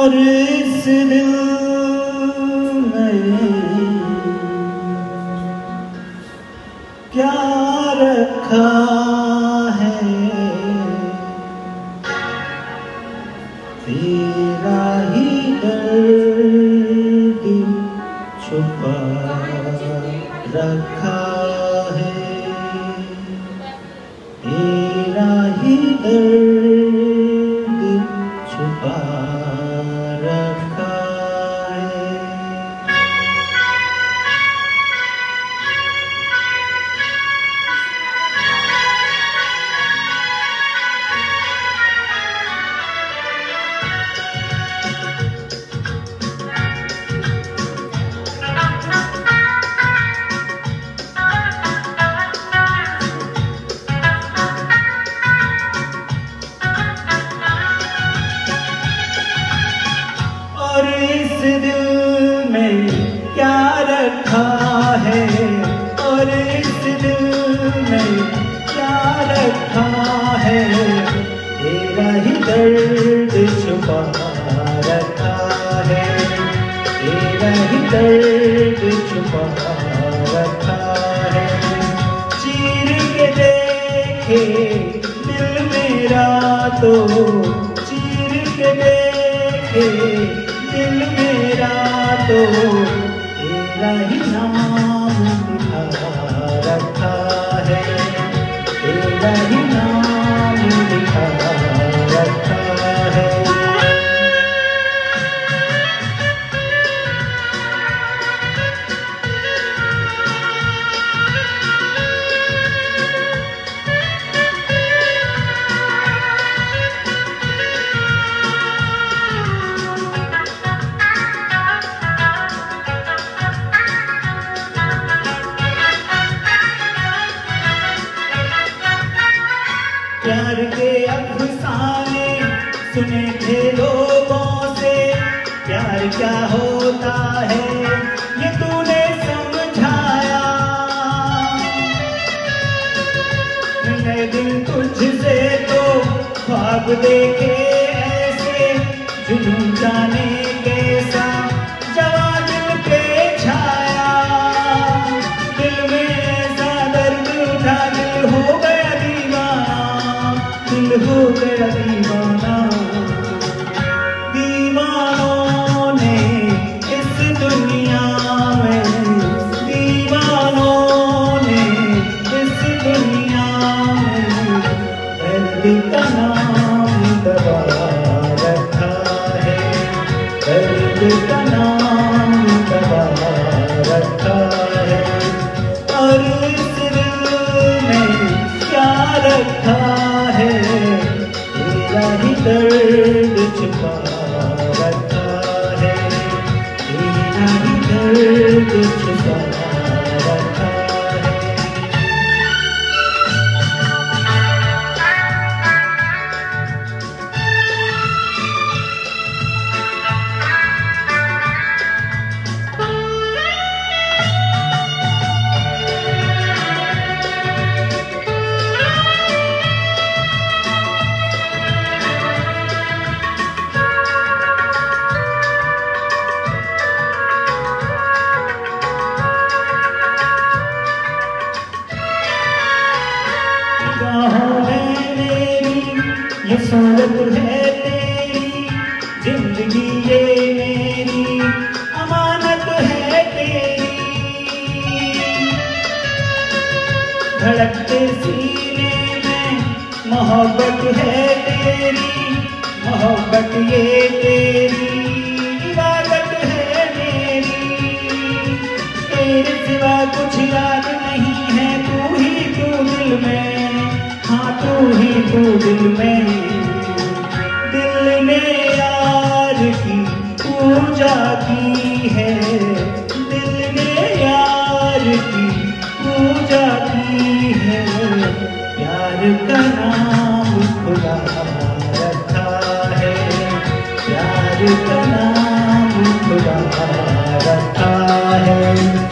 और इस दिल में क्या रखा है, तेरा ही दर्द छुपा रखा है, तेरा ही दर्द छुपा रखा है। और इस दिल में क्या रखा है, और इस दिल में क्या रखा है, तेरा ही दर्द छुपा रखा है, तेरा ही दर्द छुपा रखा है। चीर के देखे दिल मेरा तो, चीर के देखे दिल मेरा तो, तेरा ही नाम लिखा रखा है, तेरा ही नाम लिखा रखा है। प्यार के अफसाने सुने थे लोगों से, प्यार क्या होता है ये तूने समझाया। मैंने दिल तुझसे तो ख्वाब देखे ऐसे, जुनून जाने कैसा जवा दिल पे छाया। दिल में ऐसा दर्द उठा, दिल हो गया दीवाना, दिल हो गया दीवाना। दीवानों ने इस दुनिया में, दीवानों ने इस दुनिया में दर्द का नाम दबा रखा है, दर्द का नाम दबा रखा है। और इस दिल में क्या रखा है, तेरा ही दर्द छुपा रखा है, तेरा ही दर्द छुपा रखा है। निगाहों में मेरी ये सूरत है तेरी, जिंदगी ये मेरी अमानत है तेरी। धड़कते सीने में मोहब्बत है तेरी, मोहब्बत ये तेरी इबादत है मेरी। तेरे सिवा कुछ याद नहीं है, तू ही तू दिल में, हाँ तू ही तू दिल में। दिल ने यार की पूजा की है, दिल ने यार की पूजा की है। प्यार का नाम खुदा रखा है, प्यार का नाम खुदा रखा है।